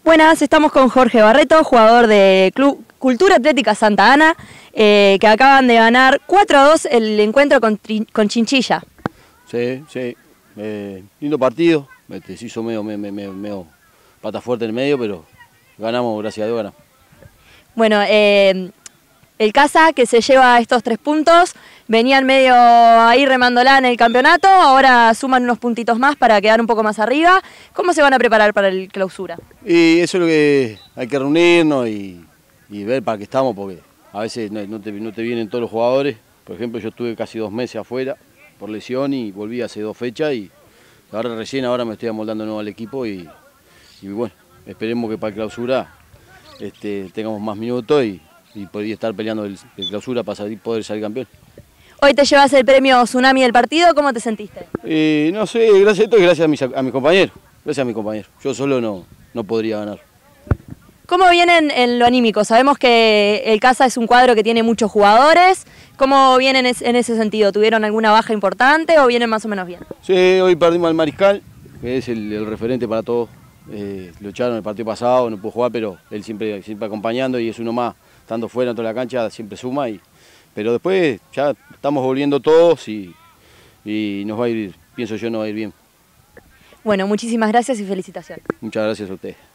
Buenas, estamos con Jorge Barreto, jugador de Club Cultura Atlética Santa Ana, que acaban de ganar 4-2 el encuentro con Chinchilla. Sí, lindo partido, se hizo medio pata fuerte en el medio, pero ganamos, gracias a Dios ganamos. Bueno, el Casa que se lleva estos 3 puntos, venían medio ahí remándola en el campeonato, ahora suman unos puntitos más para quedar un poco más arriba. ¿Cómo se van a preparar para el clausura? Y eso es lo que hay que reunirnos y ver para qué estamos, porque a veces no te vienen todos los jugadores. Por ejemplo, yo estuve casi 2 meses afuera por lesión y volví hace 2 fechas y ahora me estoy amoldando de nuevo al equipo y bueno, esperemos que para el clausura tengamos más minutos y podría estar peleando el clausura para poder salir campeón. Hoy te llevas el premio Tsunami del partido, ¿cómo te sentiste? No sé, gracias a esto y gracias a mis compañeros. Gracias a mis compañeros. Yo solo no podría ganar. ¿Cómo vienen en lo anímico? Sabemos que el Casa es un cuadro que tiene muchos jugadores. ¿Cómo vienen en ese sentido? ¿Tuvieron alguna baja importante o vienen más o menos bien? Sí, hoy perdimos al Mariscal, que es el referente para todos. Lo echaron el partido pasado, no pudo jugar, pero él siempre acompañando y es uno más. Estando fuera en toda la cancha siempre suma, pero después ya estamos volviendo todos y nos va a ir, pienso yo, nos va a ir bien. Bueno, muchísimas gracias y felicitaciones. Muchas gracias a ustedes.